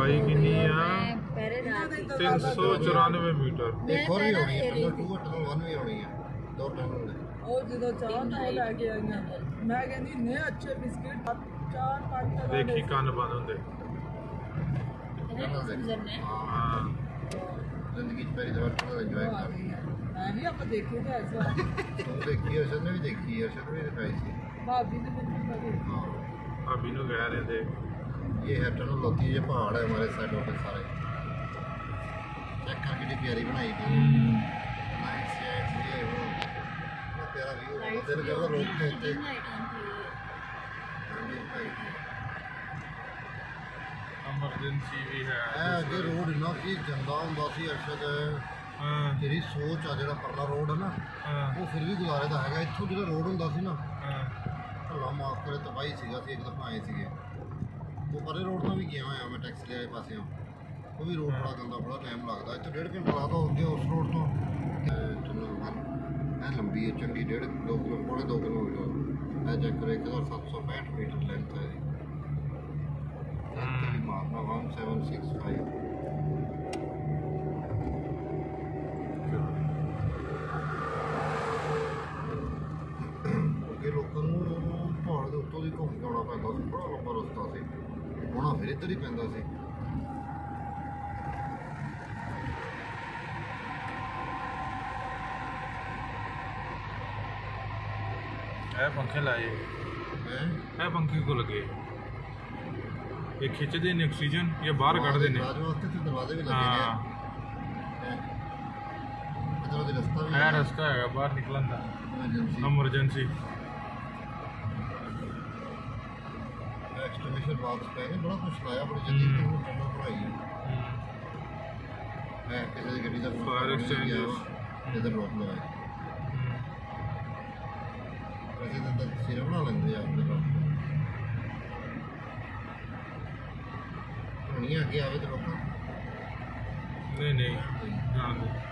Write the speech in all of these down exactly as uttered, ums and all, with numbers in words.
लंबाई कितनी है? तीन सौ चौरानवे मीटर। एक और भी होनी है, टनल टू टनल वन भी होनी है, दो टनल है। ਉਹ ਜਦੋਂ ਚਾਹ ਨਾਲ ਲੈ ਕੇ ਆਈਆਂ ਮੈਂ ਕਹਿੰਦੀ ਨੇ ਅੱਛੇ ਬਿਸਕਿਟ ਚਾਰ ਪੰਜ ਤਰ੍ਹਾਂ ਦੇ देखी कान बंद होंगे। हाँ जिंदगी पहली दफा टनल एंजॉय कर रही है। ਮੈਂ ਵੀ ਆਪਾਂ ਦੇਖੇ ਤਾਂ ਐਸਾ तुम देखी अर्शद ने भी देखी, अर्शद ने भी दिखाई थी। ਭਾਬੀ ਨੇ ਮੈਨੂੰ ਕਦੇ हाँ अभी नु कह रहे थे ये है टनल होती है, ये पहाड़ है हमारे साइडों पे सारे। चेक कर कितनी प्यारी बनाई थी, नाइस शेड्स ये वो इतना प्यारा व्यू है, दिल करता रोक के होते। एमरजेंसी भी है। ए अगे रोड इन्ना की गंदा हुंदा सी अर्शद, हाँ तेरी सोच आ जेड़ा परला रोड है ना हाँ वो फिर भी गुजारे दा हैगा। इत्थों जेड़ा रोड हुंदा सी ना हाँ अल्लाह माफ करे तबाही सीगा सी। एक दफा आए सीगे वो परे रोड तो भी गया होया मैं टैक्सी वाले पासे, वो भी रोड बड़ा गंदा, बड़ा टाइम लगता। इत्थों डेढ़ घंटा लगता हो गया उस रोड तो। टनल वन है लंबी है चंगी, डेढ़ दो किलो पौने दो किलोमीटर है। चेक करो एक हज़ार सात सौ पैंठ मीटर लेंथ है। लेंथ भी मारना वन सेवन सिक्स फाइव। ਅੱਗੇ ਲੋਕਾਂ ਨੂੰ ਪਹਾੜ ਦੇ ਉੱਤੋਂ ਦੀ ਘੁੰਮ ਕੇ ਆਉਣਾ ਪੈਂਦਾ ਸੀ, ਬੜਾ ਲੰਬਾ ਰਸਤਾ ਸੀ। ਆਉਣਾ ਫਿਰ ਇੱਧਰ ਹੀ ਪੈਂਦਾ ਸੀ। है पंखे लाए हैं है पंखे को लगे ये खिंचते ने ऑक्सीजन ये बाहर कट देने। दरवाजे वास्ते तो दरवाजे भी लगे हाँ हैं। इधर उधर रास्ता भी है रास्ता है बाहर निकलन का इमरजेंसी एमरजेंसी। एक्सटेंशन बॉक्स पे है, बड़ा कुछ लाया, बड़ी जल्दी तो टनल बनाई है। है किसी की गड्डी का फायर एक्सचेंजर्स इधर रोक लगाई। वैसे तो तस्वीर बना लेंगे आपने तो नहीं आगे आवे तो लोग नहीं नहीं हाँ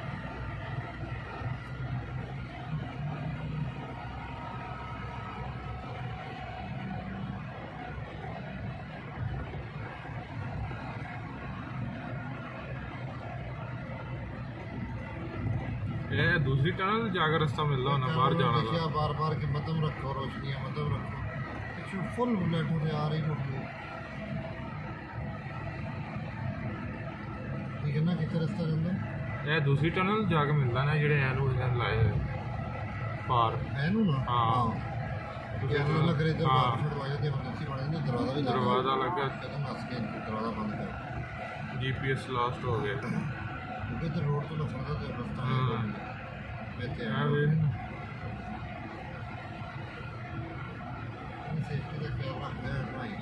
ये दूसरी टनल जाकर रास्ता मिल रहा ना बाहर जाना था। बार बार के मदम रखो, रोशनियाँ मदम रखो, पिछू फुल बुलेट हो आ रही मुझे। ठीक है ना, कितना रास्ता चलता ये दूसरी टनल जाके मिलता ना जेडे एनु इधर लाए हुए पार है नु ना। हाँ ये हम लग रहे इधर हाँ। दरवाजे के इमरजेंसी बने ने दरवाजा भी लगा, दरवाजा लगा कदम नस के दरवाजा बंद कर। जीपीएस लास्ट हो गया क्योंकि इधर रोड तो नफरत है रास्ता है बेहतर है वे सेफ्टी का ख्याल रखना है भाई।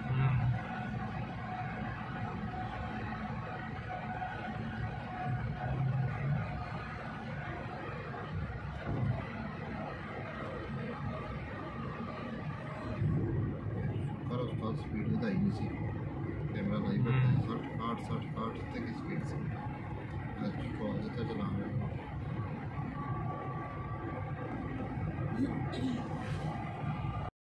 पर उस्ताद स्पीड बताई नहीं सी, कैमरा लाइव है साठ आठ साठ आठ तक की स्पीड से आज कॉल देता चला रहा है।